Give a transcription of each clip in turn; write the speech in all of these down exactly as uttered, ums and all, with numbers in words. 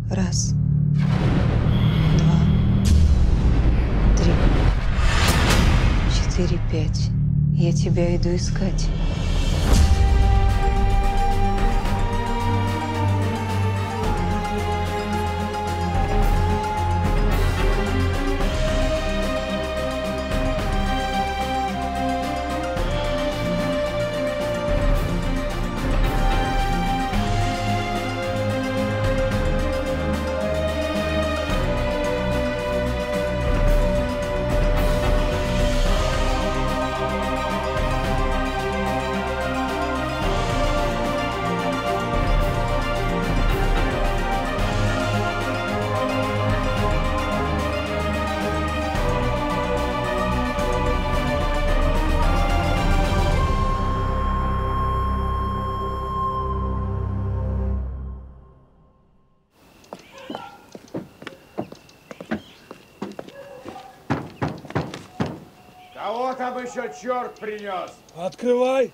Раз, два, три, четыре, пять. Я тебя иду искать. Кого там еще черт принес? Открывай!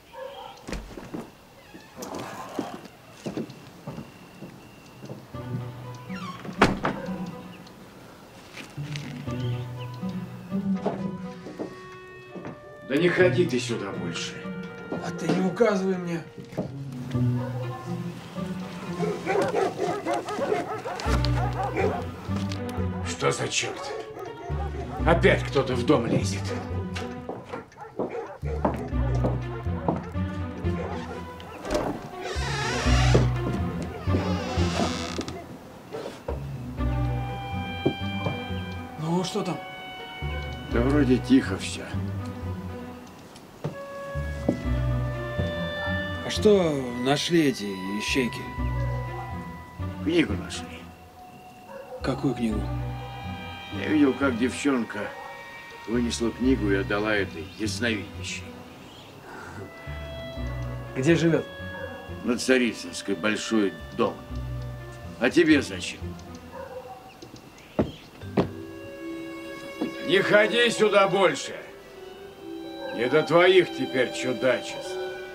Да не ходи ты сюда больше. А ты не указывай мне. Что за черт? Опять кто-то в дом лезет. Ну, что там? Да вроде тихо все. А что нашли эти ищейки? Книгу нашли. Какую книгу? Я видел, как девчонка вынесла книгу и отдала этой ясновидящей. Где живет? На Царицынской большой дом. А тебе зачем? Не ходи сюда больше. Не до твоих теперь чудачеств.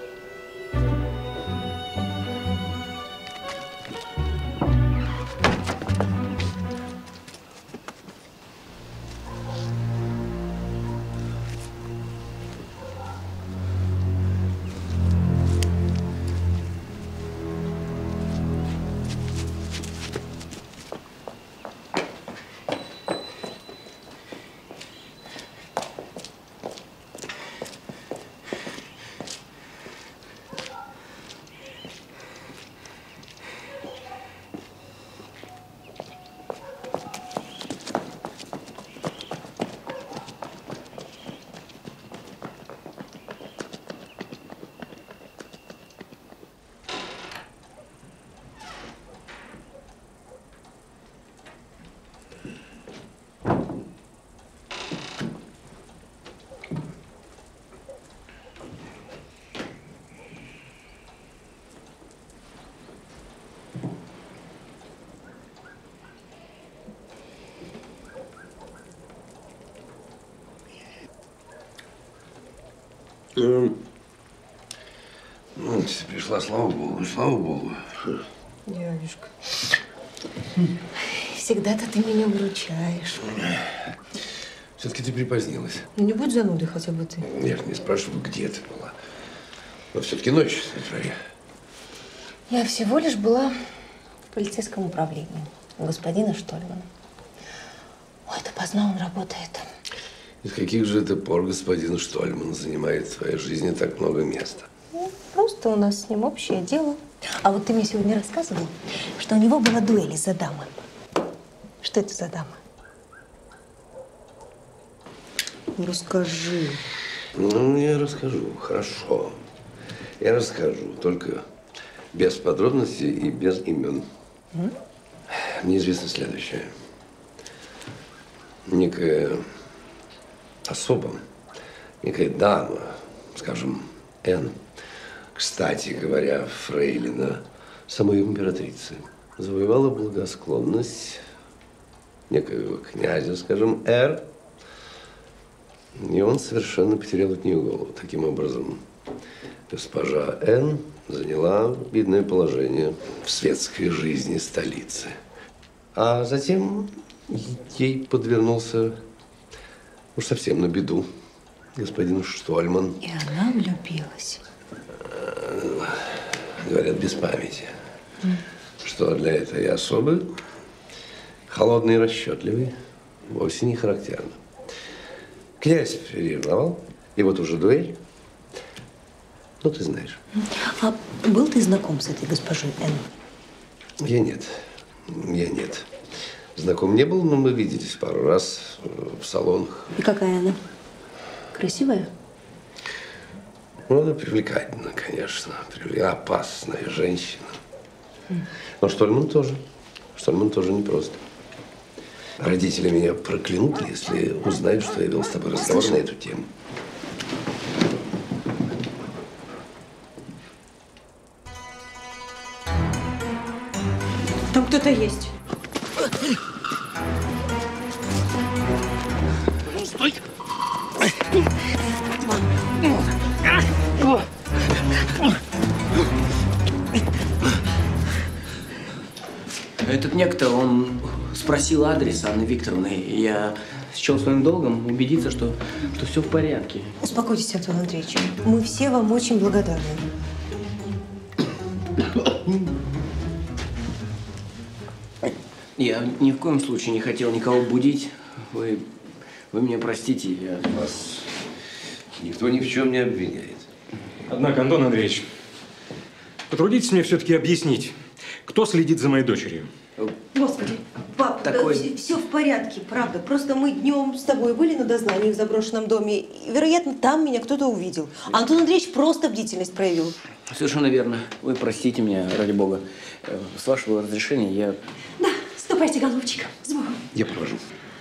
Ну, ты пришла, слава богу, слава богу. Дядюшка, всегда-то ты меня выручаешь. Все-таки ты припозднилась. Ну не будь занудой хотя бы ты. Я же не спрашиваю, где ты была. Но все-таки ночь не твоя. Я всего лишь была в полицейском управлении у господина Штольмана. Ой, допоздна он работает. Из каких же это пор господин Штольман занимает в твоей жизни так много места? Ну, просто у нас с ним общее дело. А вот ты мне сегодня рассказывал, что у него была дуэль из-за дамы. Что это за дама? Ну, расскажи. Ну, я расскажу. Хорошо. Я расскажу. Только без подробностей и без имен. М? Мне известно следующее. Некая особа, некая дама, скажем, Н, кстати говоря, фрейлина самой императрицы, завоевала благосклонность некоего князя, скажем, Р, и он совершенно потерял от нее голову. Таким образом, Госпожа Н. заняла видное положение в светской жизни столицы. А затем ей подвернулся уж совсем на беду господин Штольман. И она влюбилась. Говорят, без памяти. Mm. Что для этой особы холодный и расчетливый вовсе не характерно. Князь ревновал, и вот уже дуэль. Ну, ты знаешь. А был ты знаком с этой госпожой Н? Я нет. Я нет. Знаком не был, но мы виделись пару раз в салонах. И какая она? Красивая? Ну, она привлекательна, конечно. Опасная женщина. Но Штольман тоже. Штольман тоже непросто. Родители меня проклянут, если узнают, что я вел с тобой разговор Слушай. на эту тему. Там кто-то есть. Стой! Этот некто, он спросил адрес Анны Викторовны, и я счел своим долгом убедиться, что, что все в порядке. Успокойтесь, Антон Андреевич. Мы все вам очень благодарны. Я ни в коем случае не хотел никого будить. Вы, вы меня простите, я... Вас никто ни в чем не обвиняет. Однако, Антон Андреевич, потрудитесь мне все-таки объяснить, кто следит за моей дочерью? Господи, пап, Такой... да, все, все в порядке, правда. Просто мы днем с тобой были на дознании в заброшенном доме, и, вероятно, там меня кто-то увидел. Антон Андреевич просто бдительность проявил. Совершенно верно. Вы простите меня, ради бога. С вашего разрешения я... Да, ступайте, голубчик, с Богом. Я провожу.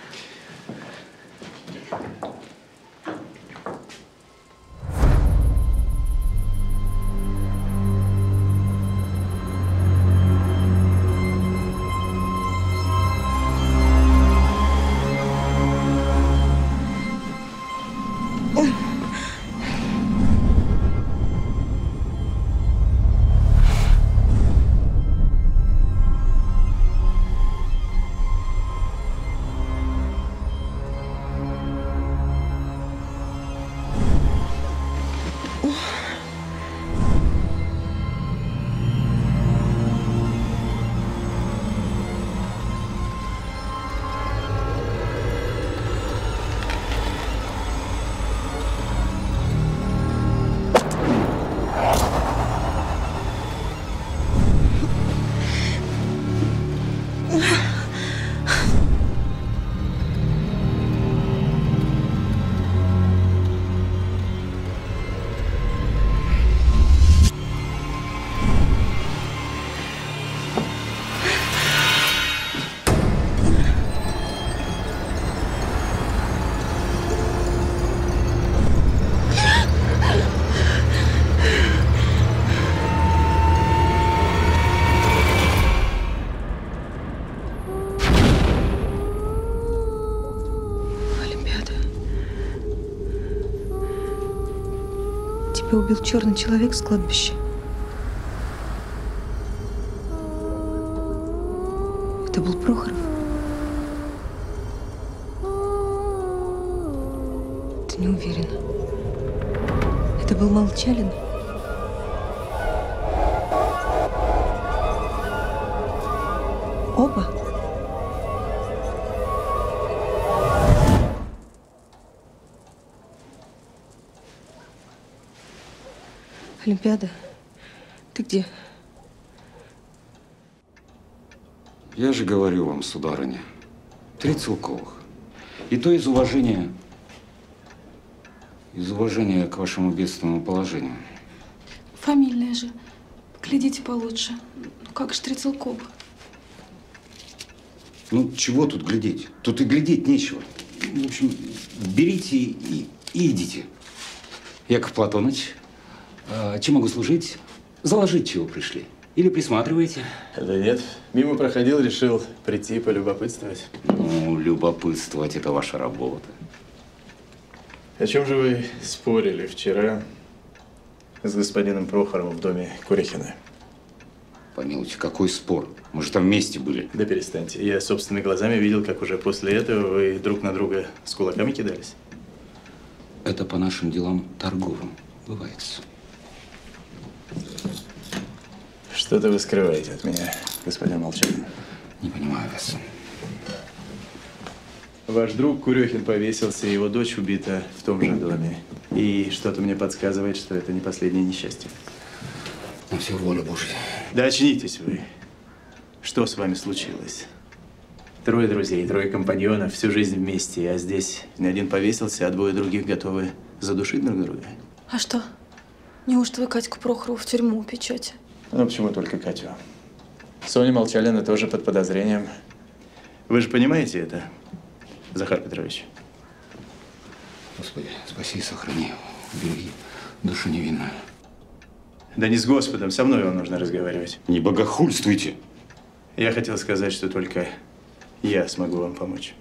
Убил черный человек с кладбища. Это был Прохоров. Ты не уверена. Это был Молчалин. Оба? Олимпиада, ты где? Я же говорю вам, сударыня, три Целковых. И то из уважения, из уважения к вашему бедственному положению. Фамильная же. Глядите получше. Ну как же три Целковых? Ну, чего тут глядеть? Тут и глядеть нечего. В общем, берите и, и идите. Яков Платоныч, а чем могу служить? Заложить чего пришли? Или присматриваете? Да нет, мимо проходил, решил прийти полюбопытствовать. Ну, любопытствовать – это ваша работа. О чем же вы спорили вчера с господином Прохоровым в доме Курехина. Помилуйте, какой спор? Мы же там вместе были. Да перестаньте. Я собственными глазами видел, как уже после этого вы друг на друга с кулаками кидались. Это по нашим делам торговым бывает. Что-то вы скрываете от меня, господин Молчанин. Не понимаю вас. Ваш друг Курехин повесился, его дочь убита в том же доме. И что-то мне подсказывает, что это не последнее несчастье. На все воля Божья. Да очнитесь вы. Что с вами случилось? Трое друзей, трое компаньонов, всю жизнь вместе. А здесь ни один повесился, а двое других готовы задушить друг друга. А что? Неужто вы Катьку Прохорову в тюрьму упечете? Ну, почему только Катю? Соня Молчалина тоже под подозрением. Вы же понимаете это, Захар Петрович? Господи, спаси и сохрани. Береги душу невинную. Да не с Господом, со мной вам нужно разговаривать. Не богохульствуйте. Я хотел сказать, что только я смогу вам помочь.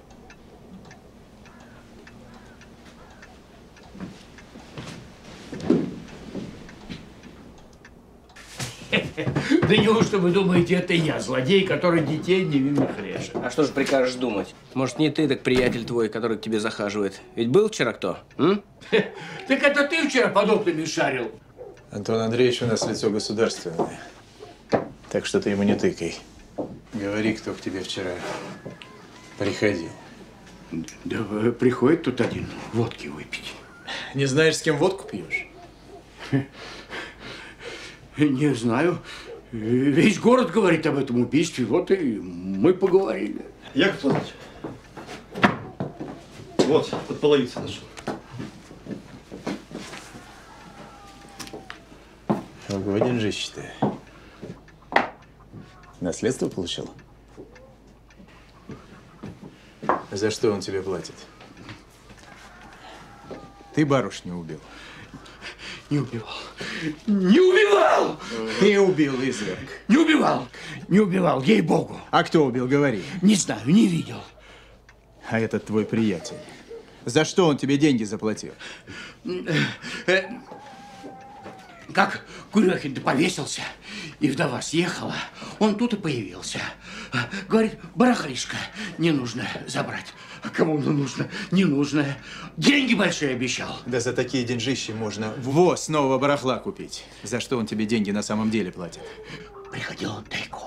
Да неужто вы думаете, это я, злодей, который детей невинных режет? А что же прикажешь думать? Может, не ты, так приятель твой, который к тебе захаживает. Ведь был вчера кто? М? Так это ты вчера подобными шарил? Антон Андреевич у нас лицо государственное. Так что ты ему не тыкай. Говори, кто к тебе вчера приходил. Да приходит тут один водки выпить. Не знаешь, с кем водку пьешь? Не знаю. Весь город говорит об этом убийстве. Вот и мы поговорили. Яков Платоныч. Вот, под половицей нашел. Ого, деньжище ты. Наследство получил? За что он тебе платит? Ты барышню убил. Не убивал. Не убивал! Ты убил, изверг. Не убивал. Не убивал, ей-богу. А кто убил, говори. Не знаю, не видел. А этот твой приятель. За что он тебе деньги заплатил? Как Курехин-то повесился, и вдова съехала, он тут и появился. Говорит, барахлишко не нужно забрать. А кому оно нужно? Не нужно. Деньги большие обещал. Да за такие деньжищи можно ввоз нового барахла купить. За что он тебе деньги на самом деле платит? Приходил он тайком.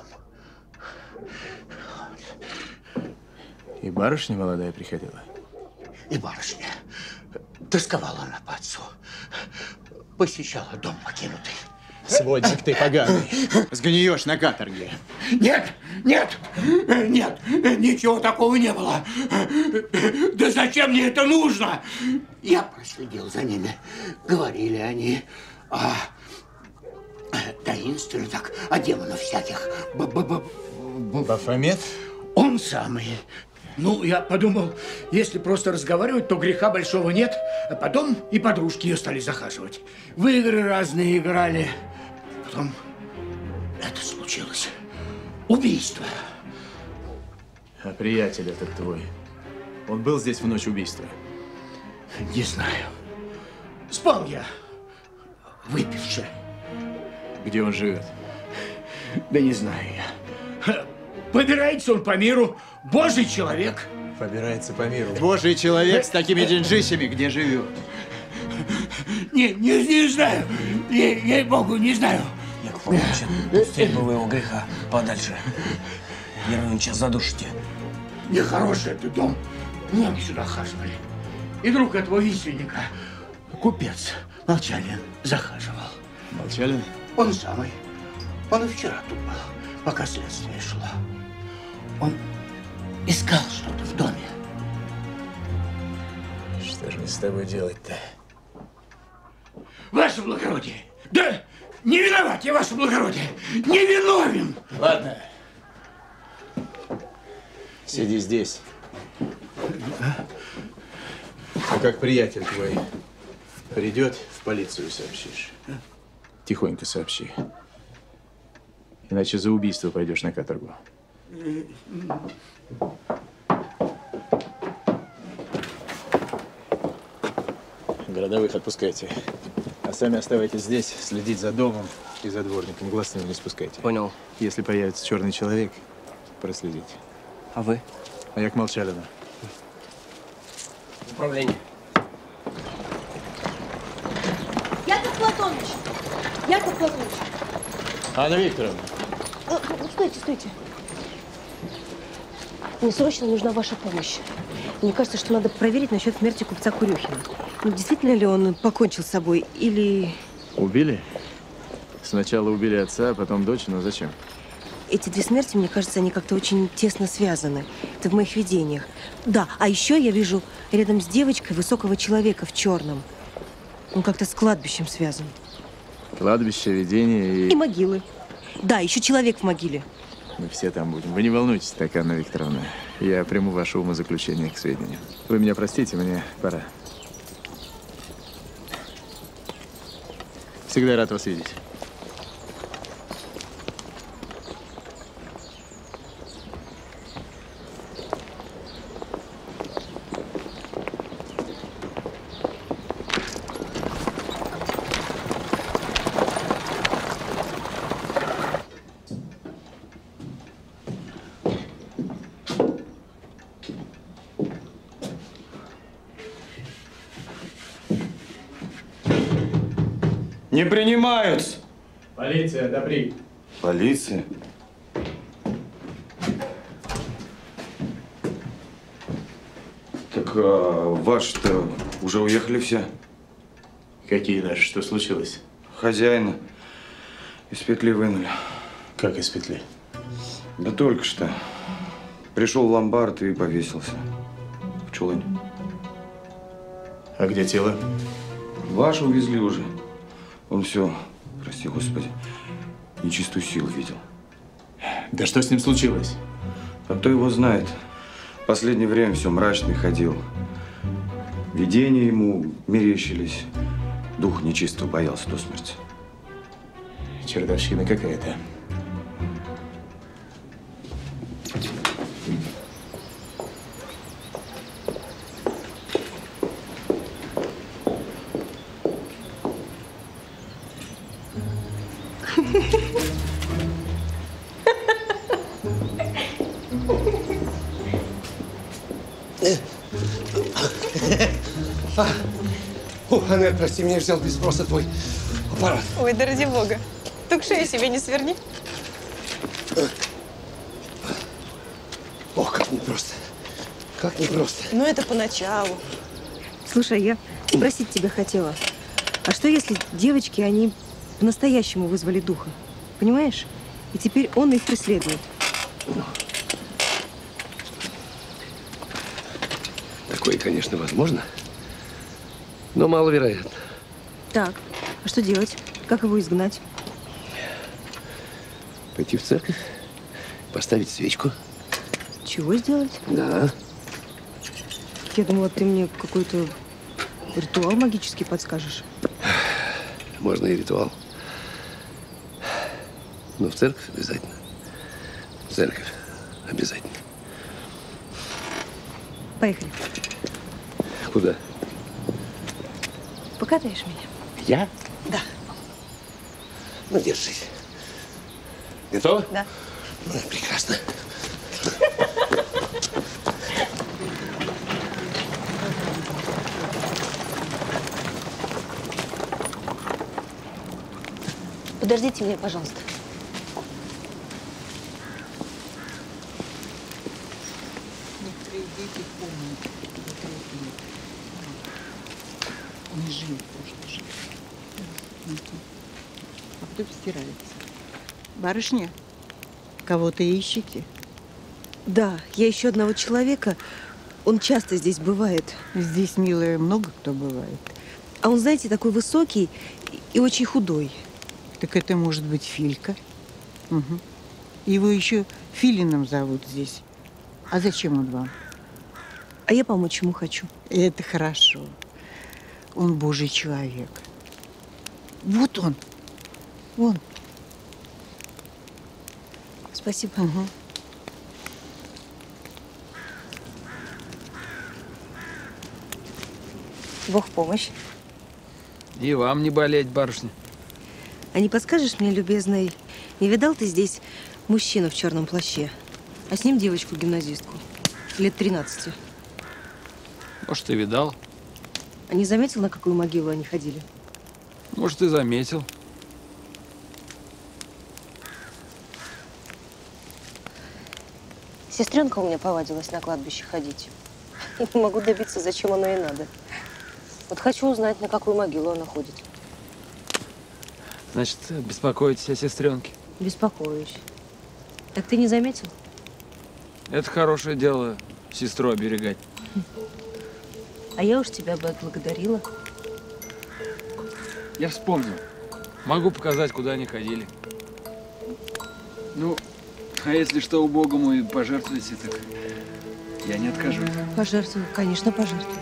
И барышня молодая приходила? И барышня. Тосковала она по отцу. Посещала дом покинутый. Сводник ты поганый. Сгниешь на каторге. Нет, нет, нет, ничего такого не было. Да зачем мне это нужно? Я проследил за ними. Говорили они о таинственно так, о демонах всяких. Бафомет? Он самый. Ну, я подумал, если просто разговаривать, то греха большого нет. А потом и подружки ее стали захаживать. В игры разные играли. Потом это случилось. Убийство. А приятель этот твой, он был здесь в ночь убийства? Не знаю. Спал я, выпивши. Где он живет? Да не знаю я. Побирается он по миру. Божий человек. Побирается по миру. Божий человек с такими деньжищами где живет? Не, не, не знаю. Ей, ей-богу, не знаю. Яков Платоныч, пустить бы вы его греха подальше. Нервнича задушите. Нехороший этот дом. Многие сюда хаживали. И друг этого висельника, купец Молчалин, захаживал. Молчалин? Он самый. Он и вчера тут был, пока следствие шло. Он искал что-то в доме. Что же мне с тобой делать-то? Ваше благородие! Да не виноват я, ваше благородие! Не виновен! Ладно. Сиди здесь. А как приятель твой придет, в полицию сообщишь. Тихонько сообщи. Иначе за убийство пойдешь на каторгу. Городовых отпускайте. сами оставайтесь здесь, следить за домом и за дворником. Глаз с него не спускайте. Понял. Если появится черный человек, проследите. А вы? А як Молчалина. Управление. Яков Платоныч! Яков Платоныч! Анна Викторовна. Э, Стойте, стойте. Мне срочно нужна ваша помощь. Мне кажется, что надо проверить насчет смерти купца Курехина. Ну, действительно ли он покончил с собой, или… Убили? Сначала убили отца, а потом дочь, но зачем? Эти две смерти, мне кажется, они как-то очень тесно связаны. Это в моих видениях. Да, а еще я вижу рядом с девочкой высокого человека в черном. Он как-то с кладбищем связан. Кладбище, видение и… И могилы. Да, еще человек в могиле. Мы все там будем. Вы не волнуйтесь так, Анна Викторовна. Я приму ваше умозаключение к сведению. Вы меня простите, мне пора. Всегда рад вас видеть. Не принимаются. Полиция, добри. Полиция? Так а, ваши-то уже уехали все? Какие наши? Что случилось? Хозяина из петли вынули. Как из петли? Да только что. Пришел в ломбард и повесился. В чулане. А где тело? Ваше увезли уже. Он все, прости господи, нечистую силу видел. Да что с ним случилось? А кто его знает? В последнее время все мрачный ходил. Видения ему мерещились. Дух нечистого боялся до смерти. Чертовщина какая-то. О, Анель, прости, меня взял без спроса твой аппарат. Ой, да ради бога. Только шею себе не сверни. Ох, как непросто. Как непросто. Ну, это поначалу. Слушай, я спросить тебя хотела. А что, если девочки, они по-настоящему вызвали духа? Понимаешь? И теперь он их преследует. Такое, конечно, возможно, но маловероятно. Так, а что делать? Как его изгнать? Пойти в церковь, поставить свечку. Чего сделать? Да. Я думала, ты мне какой-то ритуал магический подскажешь. Можно и ритуал. Но в церковь обязательно. В церковь обязательно. Поехали. Куда? Покатаешь меня? Я? Да. Ну, держись. Готова? Да. Ну, прекрасно. Подождите меня, пожалуйста. Некоторые дети помнят, что не живет прошлой жизнью. А потом стирается. Барышня, кого-то ищете? Да, я ищу одного человека. Он часто здесь бывает. Здесь, милая, много кто бывает. А он, знаете, такой высокий и очень худой. Так это может быть Филька. Угу. Его еще Филином зовут здесь. А зачем он вам? А я помочь ему хочу. Это хорошо. Он Божий человек. Вот он. Вон. Спасибо. Угу. Бог в помощь. И вам не болеть, барышня. А не подскажешь мне, любезный, не видал ты здесь мужчину в черном плаще, а с ним девочку-гимназистку, лет тринадцати? Может, и видал. А не заметил, на какую могилу они ходили? Может, и заметил. Сестренка у меня повадилась на кладбище ходить. И не могу добиться, зачем оно ей надо. Вот хочу узнать, на какую могилу она ходит. Значит, беспокоитесь о сестренке? Беспокоюсь. Так ты не заметил? Это хорошее дело, сестру оберегать. А я уж тебя бы отблагодарила. Я вспомнил. Могу показать, куда они ходили. Ну, а если что убогому и пожертвуете, так я не откажусь. Пожертвую, конечно, пожертвую.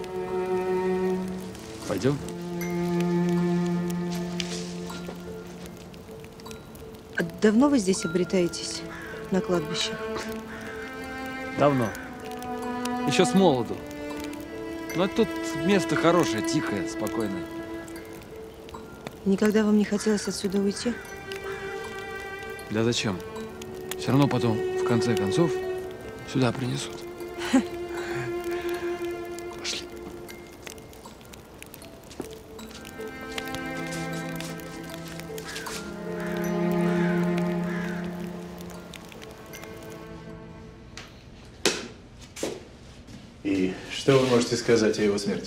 Пойдем? А давно вы здесь обретаетесь, на кладбище? Давно. Еще с молоду. Но тут место хорошее, тихое, спокойное. Никогда вам не хотелось отсюда уйти? Да зачем? Все равно потом, в конце концов, сюда принесут. Пошли. И что вы можете сказать о его смерти?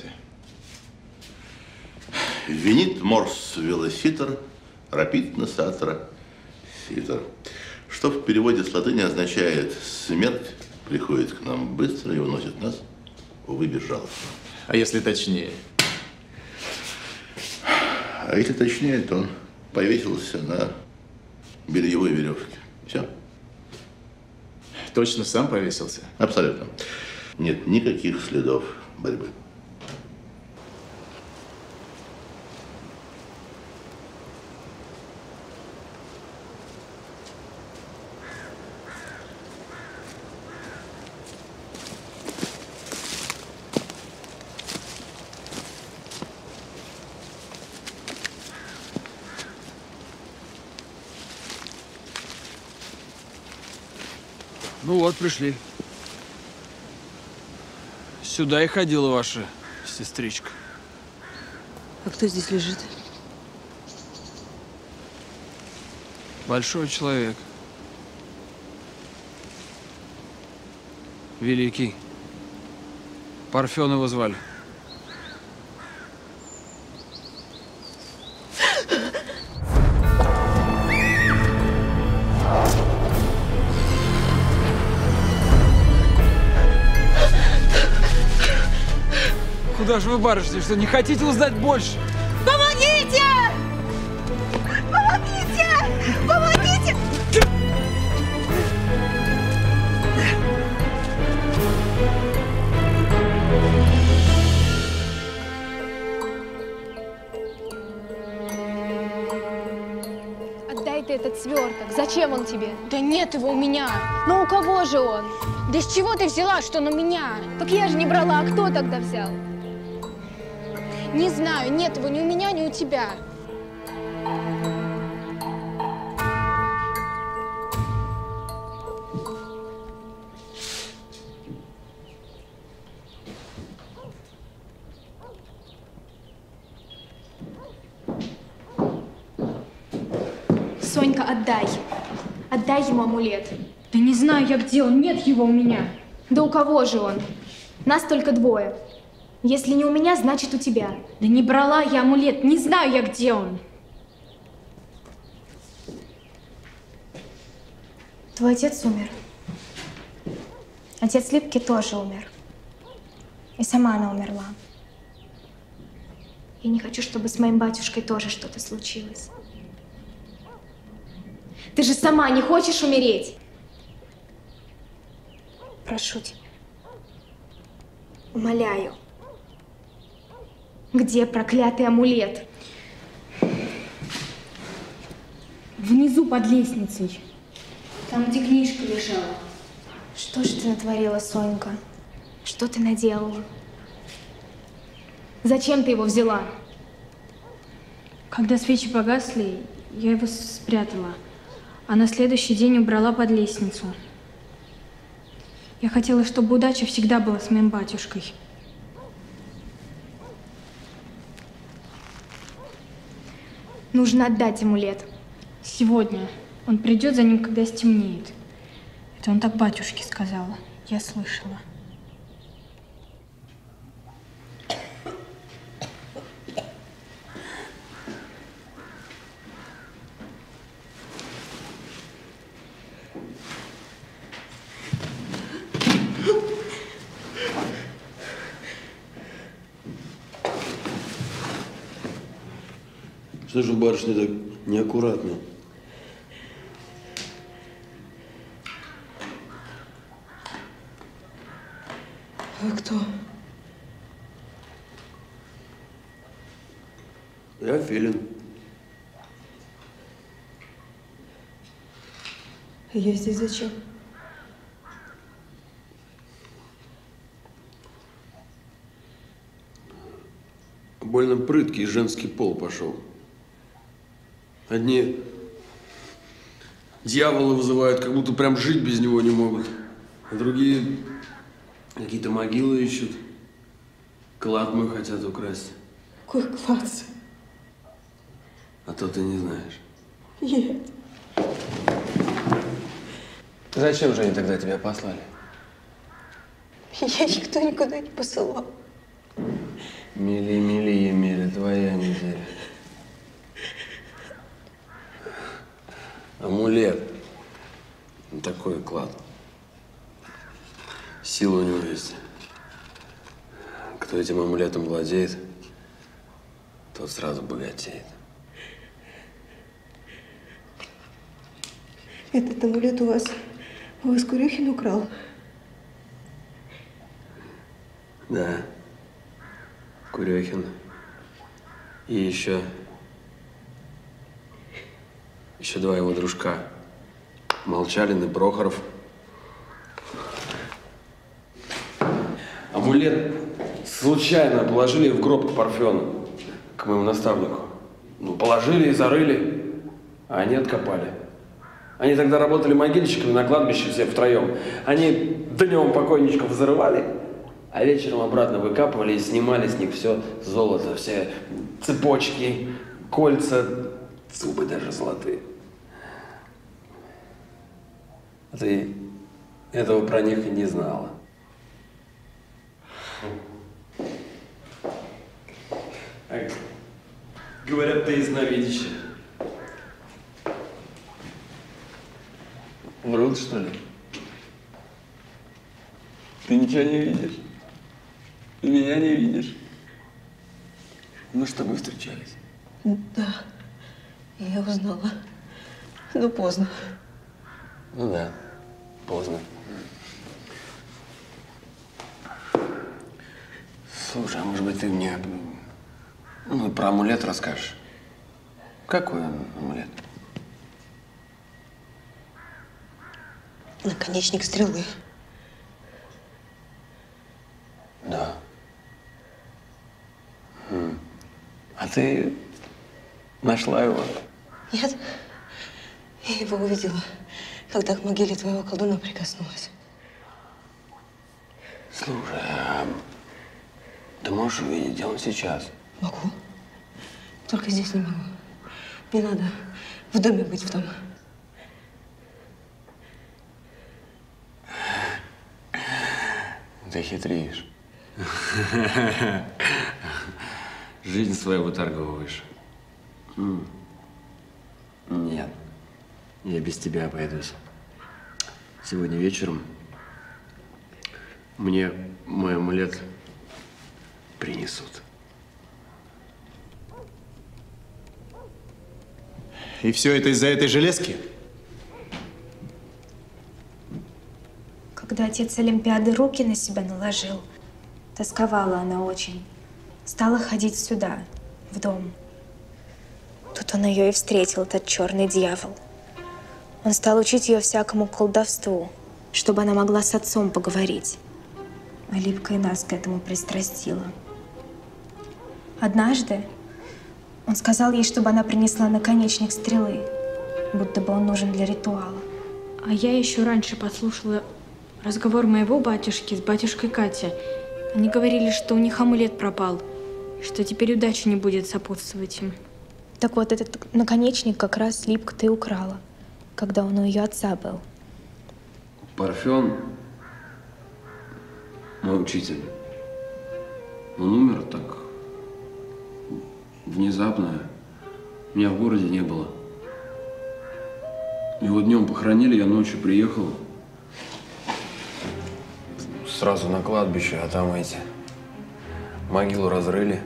Винит морс велоситер, рапид носатора ситер. Что в переводе с латыни означает «смерть приходит к нам быстро и уносит нас, увы, безжалостно». А если точнее? А если точнее, то он повесился на бельевой веревке. Все. Точно сам повесился? Абсолютно. Нет никаких следов борьбы. Ну вот, пришли. Сюда и ходила ваша сестричка. А кто здесь лежит? Большой человек. Великий. Парфен его звали. Куда же вы, барышня, что не хотите узнать больше? Помогите! Помогите! Помогите! Отдай ты этот сверток. Зачем он тебе? Да нет его у меня. Но у кого же он? Да с чего ты взяла, что он у меня? Так я же не брала, а кто тогда взял? Не знаю, нет его ни у меня, ни у тебя. Сонька, отдай. Отдай ему амулет. Да не знаю я, где он. Нет его у меня. Да у кого же он? Нас только двое. Если не у меня, значит у тебя. Да не брала я амулет, не знаю я, где он. Твой отец умер. Отец Липки тоже умер. И сама она умерла. Я не хочу, чтобы с моим батюшкой тоже что-то случилось. Ты же сама не хочешь умереть? Прошу тебя. Умоляю. Где проклятый амулет? Внизу под лестницей. Там, где книжка лежала. Что же ты натворила, Сонька? Что ты наделала? Зачем ты его взяла? Когда свечи погасли, я его спрятала, а на следующий день убрала под лестницу. Я хотела, чтобы удача всегда была с моим батюшкой. Нужно отдать амулет. Сегодня. Он придет за ним, когда стемнеет. Это он так батюшке сказал. Я слышала. Что же барышня так неаккуратно? Вы кто? Я Филин. Я здесь зачем? Больно прыткий женский пол пошел. Одни дьяволы вызывают, как будто прям жить без него не могут. А другие какие-то могилы ищут. Клад мой хотят украсть. Какой клад? А то ты не знаешь. Нет. Зачем же они тогда тебя послали? Я никто никуда не посылал. Мили, мили, Емеля, твоя неделя. Амулет. Такой клад. Сила у него есть. Кто этим амулетом владеет, тот сразу богатеет. Этот амулет у вас, у вас Курехин украл? Да. Курехин. И еще... Еще два его дружка. Молчалин и Прохоров. Амулет случайно положили в гроб к Парфену, к моему наставнику. Ну, положили и зарыли, а они откопали. Они тогда работали могильщиками на кладбище все втроем. Они днем покойничков зарывали, а вечером обратно выкапывали и снимали с них все золото, все цепочки, кольца, зубы даже золотые. А ты этого про них и не знала. А, говорят, ты ясновидящая. Врут, что ли? Ты ничего не видишь? Ты меня не видишь? Мы с тобой встречались. Да, я узнала. Но поздно. Ну да, поздно. Слушай, а может быть ты мне ну, про амулет расскажешь? Какой он амулет? Наконечник стрелы. Да. Хм. А ты нашла его? Нет, я его увидела, когда к могиле твоего колдуна прикоснулась. Слушай, а ты можешь увидеть, где он сейчас? Могу. Только здесь не могу. Мне надо в доме быть в том. Ты хитришь. Жизнь свою выторговываешь. Нет, я без тебя обойдусь. Сегодня вечером мне мой амулет принесут. И все это из-за этой железки? Когда отец Олимпиады руки на себя наложил, тосковала она очень. Стала ходить сюда, в дом. Тут он ее и встретил, этот черный дьявол. Он стал учить ее всякому колдовству, чтобы она могла с отцом поговорить. А Липка и нас к этому пристрастила. Однажды Он сказал ей, чтобы она принесла наконечник стрелы, будто бы он нужен для ритуала. А я еще раньше подслушала разговор моего батюшки с батюшкой Кати. Они говорили, что у них амулет пропал, и что теперь удача не будет сопутствовать им. Так вот, этот наконечник как раз Липка ты украла, когда он у ее отца был. Парфен, мой учитель, он умер так внезапно. Меня в городе не было. Его днем похоронили, я ночью приехал. Сразу на кладбище, а там эти могилу разрыли.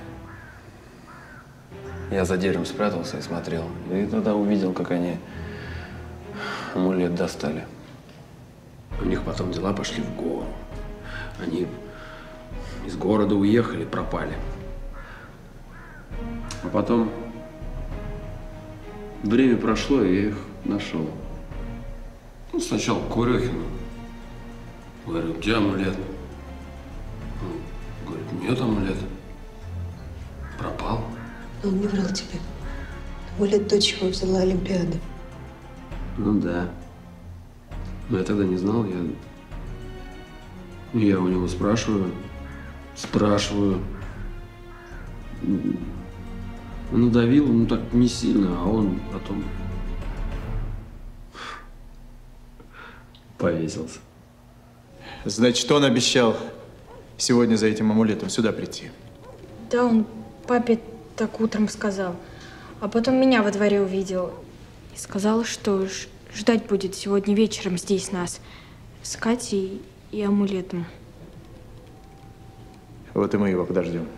Я за деревом спрятался и смотрел. И тогда увидел, как они амулет достали. У них потом дела пошли в гору. Они из города уехали, пропали. А потом время прошло, и я их нашел. Ну, сначала к Курехину. Говорю, где амулет? Он говорит, нет амулета. Пропал. Он не врал тебе. Амулет дочь его взяла Олимпиада. Ну да. Но я тогда не знал, я... Я у него спрашиваю, спрашиваю. Надавил, ну так не сильно, а он потом повесился. Значит, он обещал сегодня за этим амулетом сюда прийти. Да, он папе так утром сказал. А потом меня во дворе увидел. И сказал, что ж- ждать будет сегодня вечером здесь нас. С Катей и амулетом. Вот и мы его подождем.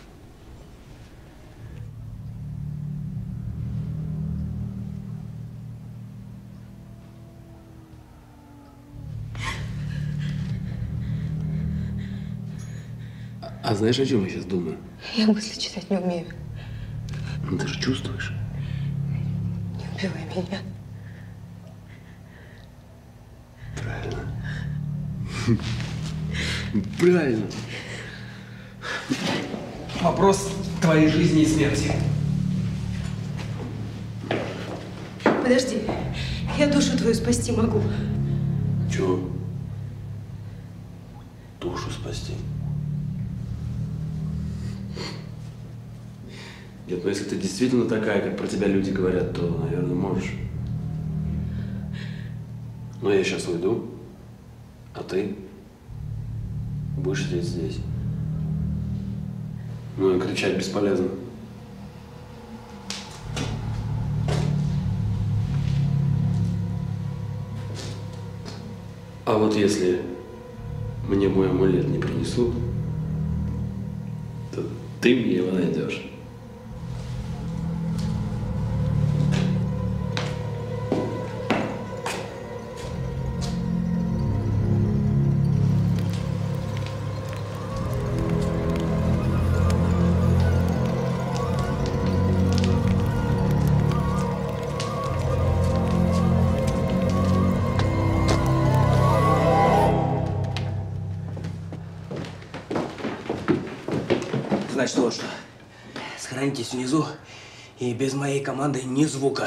А знаешь, о чем я сейчас думаю? Я мысли читать не умею. Ну, ты же чувствуешь. Не убивай меня. Правильно. Вопрос твоей жизни и смерти. Подожди. Я душу твою спасти могу. Чего? Душу спасти? Нет, ну если ты действительно такая, как про тебя люди говорят, то, наверное, можешь. Но я сейчас уйду, а ты будешь сидеть здесь. Ну и кричать бесполезно. А вот если мне мой амулет не принесут, то ты мне его найдешь. Значит, вот что. Сохранитесь внизу и без моей команды ни звука.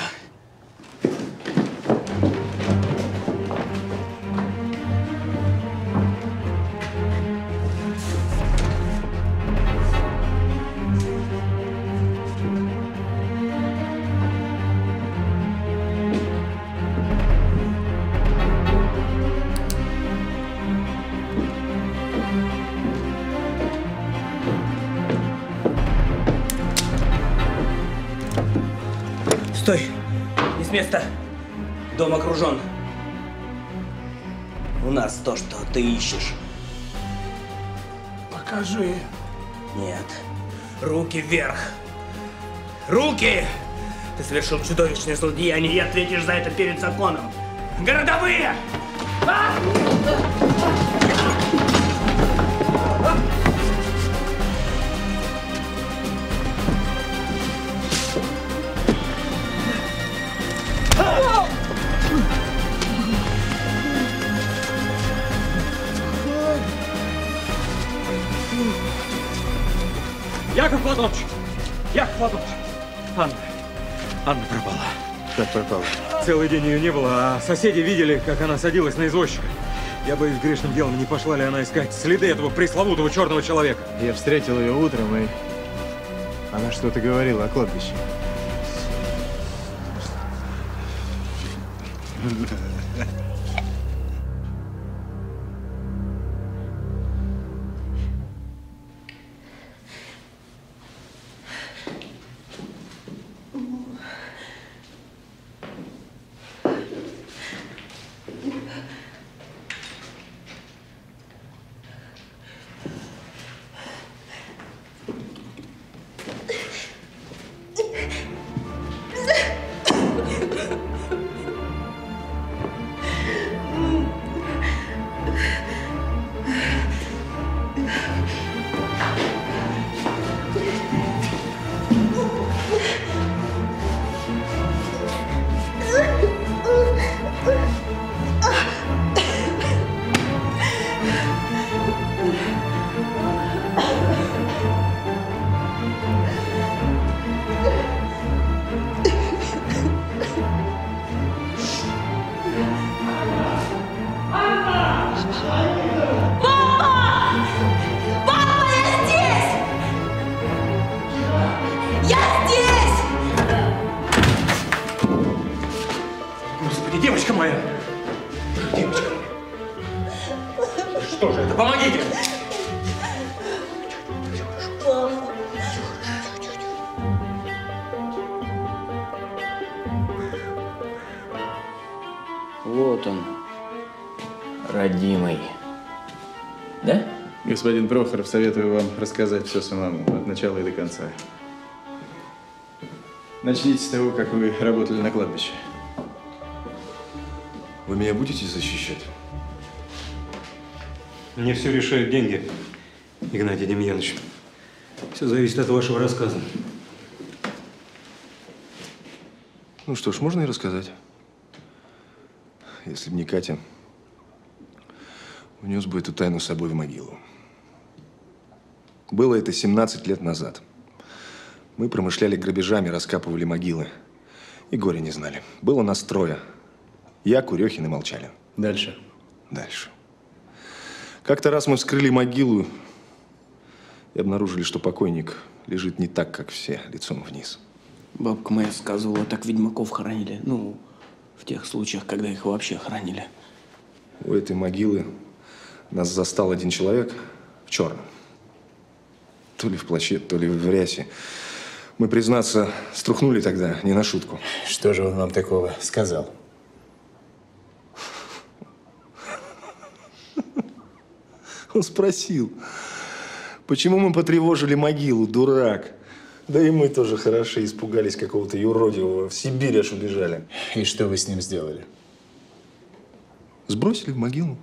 Стой! Не с места! Дом окружен. У нас то, что ты ищешь. Покажи. Нет. Руки вверх! Руки! Ты совершил чудовищное злодеяние и ответишь за это перед законом. Городовые! А! Яков Платонович! Яков Платонович! Анна. Анна пропала. Как пропала? Целый день ее не было, а соседи видели, как она садилась на извозчика. Я боюсь грешным делом, не пошла ли она искать следы этого пресловутого черного человека. Я встретил ее утром, и она что-то говорила о кладбище. Девочка моя! Девочка моя! Что же это? Помогите! Вот он, родимый. Да? Господин Прохоров, советую вам рассказать все самому, от начала и до конца. Начните с того, как вы работали на кладбище. Вы меня будете защищать? Мне все решают деньги, Игнатий Демьянович. Все зависит от вашего рассказа. Ну что ж, можно и рассказать. Если бы не Катя, унес бы эту тайну с собой в могилу. Было это семнадцать лет назад. Мы промышляли грабежами, раскапывали могилы. И горя не знали. Было нас трое. Я, Курехин и Молчалин. Дальше? Дальше. Как-то раз мы вскрыли могилу и обнаружили, что покойник лежит не так, как все, лицом вниз. Бабка моя сказывала, так ведьмаков хоронили. Ну, в тех случаях, когда их вообще хоронили. У этой могилы нас застал один человек в черном. То ли в плаще, то ли в рясе. Мы, признаться, струхнули тогда, не на шутку. Что же он вам такого сказал? Он спросил, почему мы потревожили могилу, дурак. Да и мы тоже хорошо испугались какого-то юродивого. В Сибирь аж убежали. И что вы с ним сделали? Сбросили в могилу.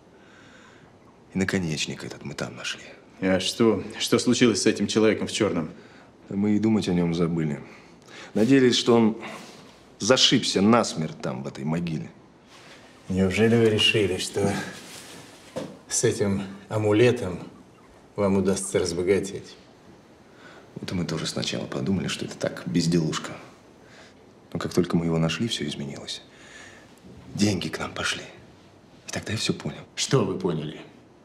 И наконечник этот мы там нашли. А что, что случилось с этим человеком в черном? Мы и думать о нем забыли. Надеялись, что он зашибся насмерть там, в этой могиле. Неужели вы решили, что с этим амулетом вам удастся разбогатеть? Вот и мы тоже сначала подумали, что это так, безделушка. Но как только мы его нашли, все изменилось. Деньги к нам пошли. И тогда я все понял. Что вы поняли?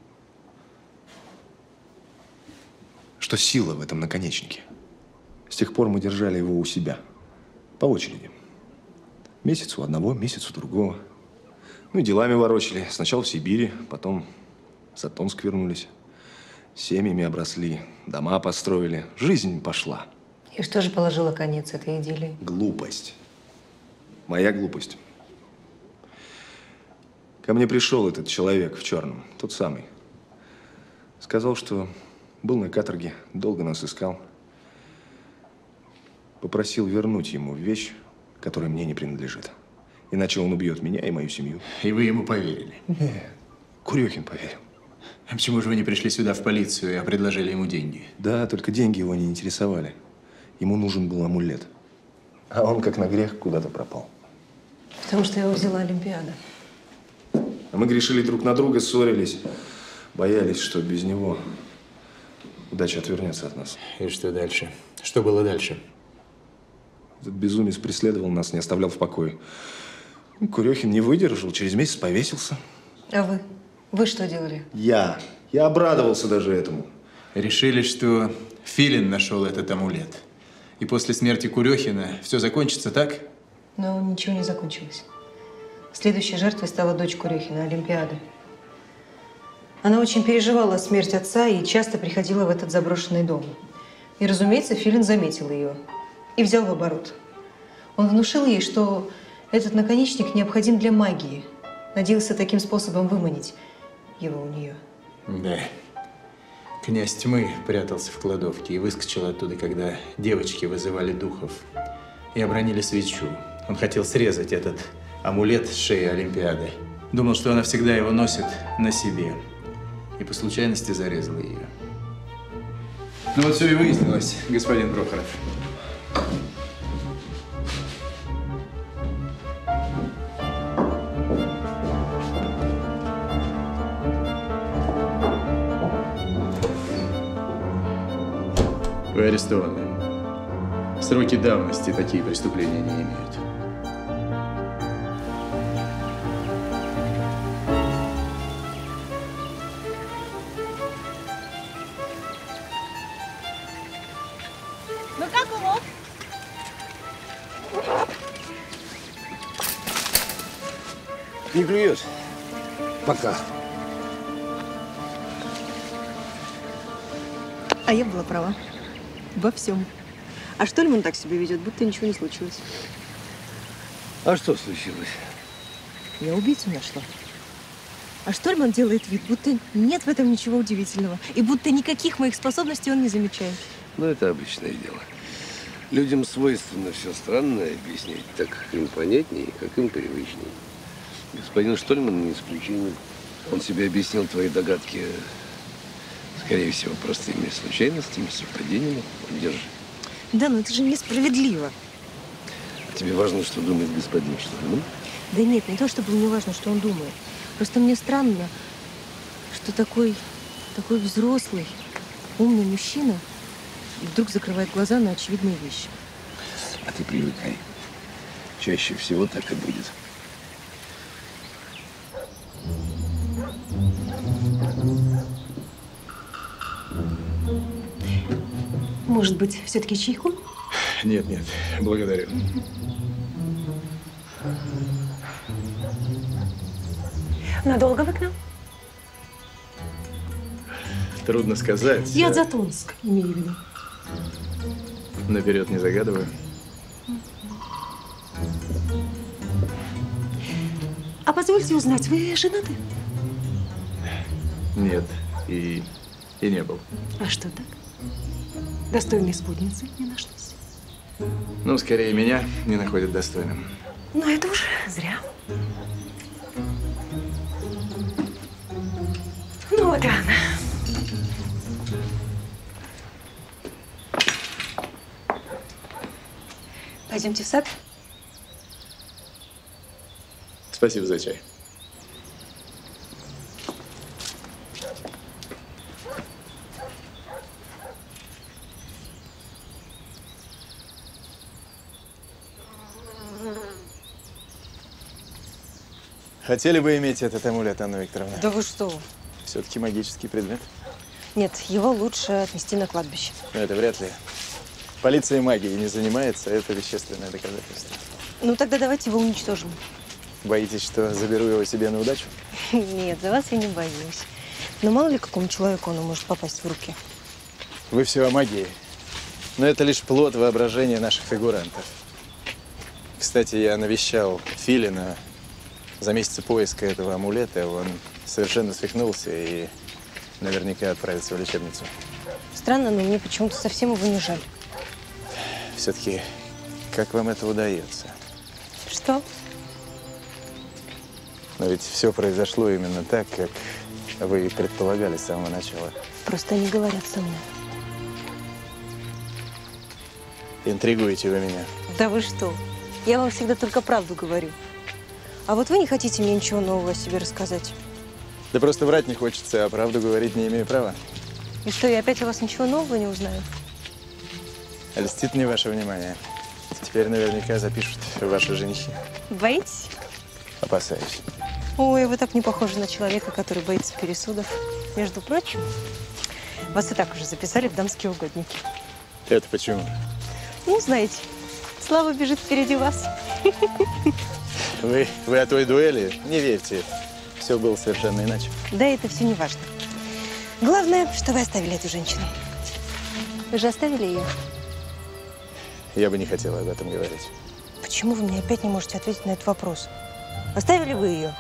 Что сила в этом наконечнике. С тех пор мы держали его у себя. По очереди. Месяц у одного, месяц у другого. Ну и делами ворочали. Сначала в Сибири, потом в Затонск вернулись. Семьями обросли, дома построили. Жизнь пошла. И что же положило конец этой идиллии? Глупость. Моя глупость. Ко мне пришел этот человек в черном, тот самый. Сказал, что был на каторге, долго нас искал. Попросил вернуть ему вещь, которая мне не принадлежит. Иначе он убьет меня и мою семью. И вы ему поверили? Нет. Курехин поверил. А почему же вы не пришли сюда в полицию, а предложили ему деньги? Да, только деньги его не интересовали. Ему нужен был амулет. А он, как на грех, куда-то пропал. Потому что его взяла Олимпиада. А мы грешили друг на друга, ссорились. Боялись, что без него удача отвернется от нас. И что дальше? Что было дальше? Этот безумец преследовал нас, не оставлял в покое. Ну, Курехин не выдержал, через месяц повесился. А вы? Вы что делали? Я. Я обрадовался даже этому. Решили, что Филин нашел этот амулет. И после смерти Курехина все закончится так? Но ничего не закончилось. Следующей жертвой стала дочь Курехина, Олимпиада. Она очень переживала смерть отца и часто приходила в этот заброшенный дом. И, разумеется, Филин заметил ее и взял в оборот. Он внушил ей, что этот наконечник необходим для магии. Надеялся таким способом выманить его у нее. Да. Князь Тьмы прятался в кладовке и выскочил оттуда, когда девочки вызывали духов и обронили свечу. Он хотел срезать этот амулет с шеи Олимпиады. Думал, что она всегда его носит на себе. И по случайности зарезал ее. Ну вот все и выяснилось, господин Прохоров. Вы арестованы. Сроки давности такие преступления не имеют. Ну как улов? Не клюет. Пока. А я была права. Во всем. А Штольман так себя ведет, будто ничего не случилось. А что случилось? Я убийцу нашла. А Штольман делает вид, будто нет в этом ничего удивительного. И будто никаких моих способностей он не замечает. Ну, это обычное дело. Людям свойственно все странное объяснять так, как им понятнее, как им привычнее. Господин Штольман не исключение. Он себе объяснил твои догадки, скорее всего, простыми случайностями, совпадениями. Держи. Да, но это же несправедливо. А тебе важно, что думает господин Штольман? Да нет, не то, чтобы мне важно, что он думает. Просто мне странно, что такой, такой взрослый, умный мужчина вдруг закрывает глаза на очевидные вещи. А ты привыкай. Чаще всего так и будет. Может быть, все-таки чайку? Нет, нет, благодарю. Надолго вы к нам? Трудно сказать. Я за Томск, имею в виду. Наперед не загадываю. А позвольте узнать, вы женаты? Нет, и, и не был. А что так? Достойной спутницы не нашлось. Ну, скорее, меня не находят достойным. Но это уже зря. Ну вот и она. Пойдемте в сад. Спасибо за чай. Хотели бы иметь этот амулет, Анна Викторовна? Да вы что? Все-таки магический предмет. Нет, его лучше отнести на кладбище. Но это вряд ли. Полиция магией не занимается, это вещественное доказательство. Ну тогда давайте его уничтожим. Боитесь, что заберу его себе на удачу? Нет, за вас я не боюсь. Но мало ли какому человеку оно может попасть в руки. Вы все о магии. Но это лишь плод воображения наших фигурантов. Кстати, я навещал Филина. За месяцы поиска этого амулета он совершенно свихнулся и наверняка отправится в лечебницу. Странно, но мне почему-то совсем его не жаль. Все-таки, как вам это удается? Что? Но ведь все произошло именно так, как вы предполагали с самого начала. Просто они говорят со мной. Интригуете вы меня. Да вы что? Я вам всегда только правду говорю. А вот вы не хотите мне ничего нового о себе рассказать? Да просто врать не хочется, а правду говорить не имею права. И что, я опять у вас ничего нового не узнаю? Льстит мне ваше внимание. Теперь наверняка запишут ваши женихи. Боитесь? Опасаюсь. Ой, вы так не похожи на человека, который боится пересудов. Между прочим, вас и так уже записали в дамские угодники. Это почему? Ну, знаете, слава бежит впереди вас. Вы, вы о той дуэли не верьте. Все было совершенно иначе. Да, это все не важно. Главное, что вы оставили эту женщину. Вы же оставили ее? Я бы не хотела об этом говорить. Почему вы мне опять не можете ответить на этот вопрос? Оставили вы ее?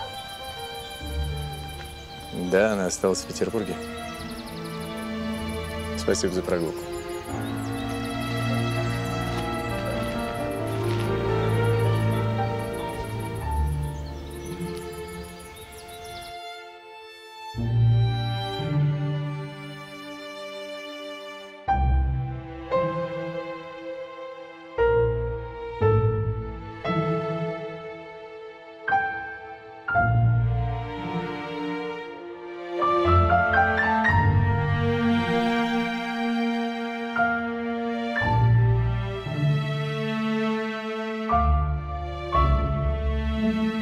Да, она осталась в Петербурге. Спасибо за прогулку. Thank you.